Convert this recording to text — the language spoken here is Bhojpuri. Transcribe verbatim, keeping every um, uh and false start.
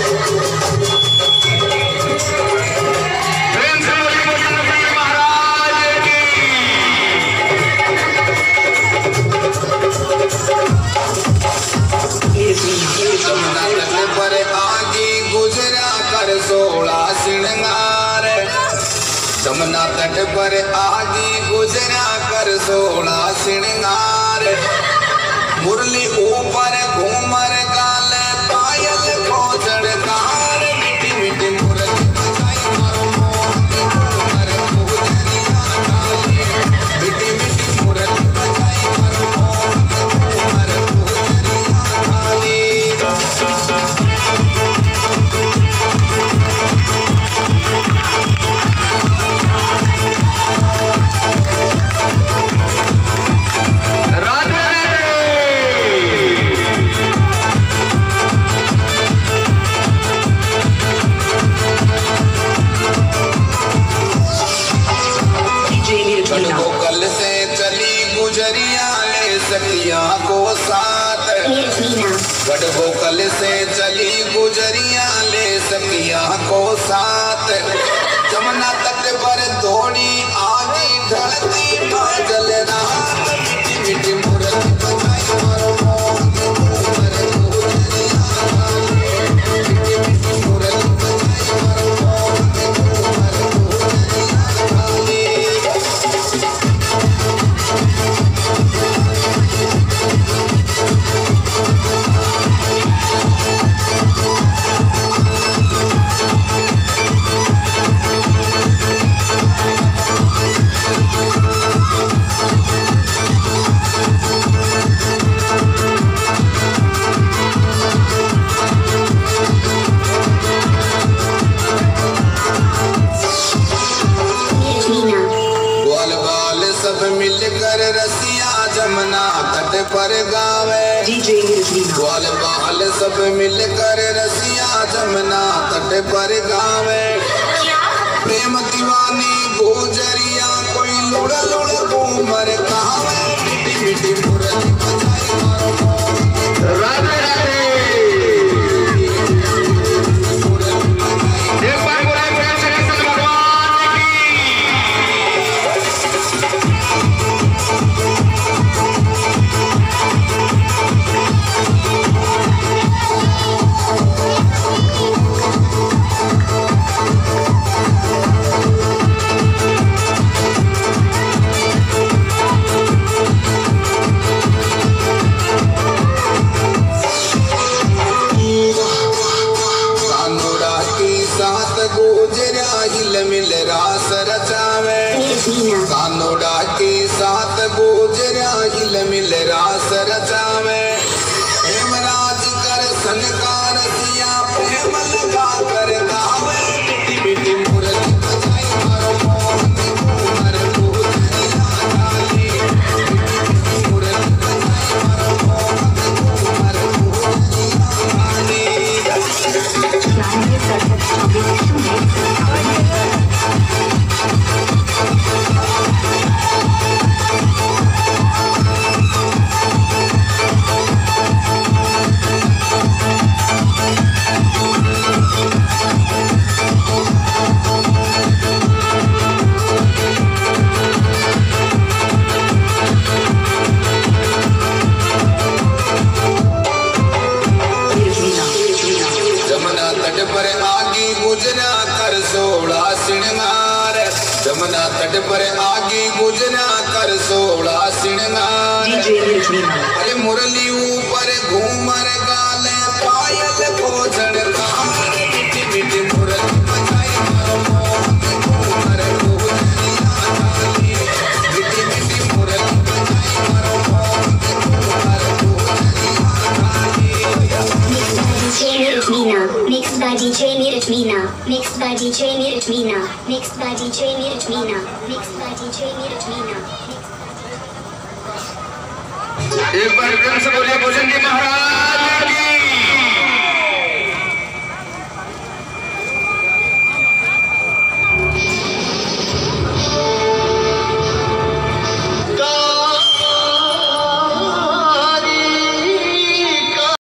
जमुना तट पर आगी गुजरा कर सोला श्रृंगार मुरली ऊपर घूमर गाल पायल खोजड़ कार मिठी मिठी मुरली बजाई मारो मोहन घूमर गुजरिया गाली मिठी मिठी मुरली बजाई मारो मोहन घूमर गुजरिया गाली कल से चली गुजरिया ले सखिया को साथ गढ़ो कल से चली गुजरिया ले सखिया को साथ जमुना तट पर दौड़ी आगी ढलती जल रात मिठी मिठी मुरली बजाई मारो मोहन घूमर गुजरिया गाली मिठी मिठी मुरली बजाई मारो मोहन घूमर गुजरिया गाली मिलकर रसिया जमुना तट पर गावे ग्वाल बाल सब मिलकर रसिया जमुना तट पर गावे प्रेम दीवानी गुजरिया कोई लुड़ लुड़ घूमर गावे मिठी मिठी मुरली बजाई मारो मोहन राधे राधे मुरली बजाई एक बार बोले बोले श्री कृष्ण भगवान की मिल रास रचावे कानोड़ा के साथ गोजरा हिल मिल रास रचावे हेमराज कर सनकार सिया प्रेम लगा कर गावे मिठी मिठी मुरली बजाई मारो मोहन घूमर गुजरिया गाली मिठी मिठी मुरली बजाई मारो मोहन घूमर गुजरिया गाली जमुना तट पर आगे गुजरा कर सोला श्रृंगार अरे मुरली ऊपर घूमर गाले पायल खोजड़ कार मिठी मिठी मुरली बजाई मारो मोहन घूमर गुजरिया गाली मिठी मिठी मुरली बजाई मारो मोहन घूमर गुजरिया गाली Mixed by D J Neeraj Meena, mixed by D J Neeraj Meena, mixed by D J Neeraj Meena, mixed by D J Neeraj Meena. एक बार फिर से बोलिए भोजन जी महाराज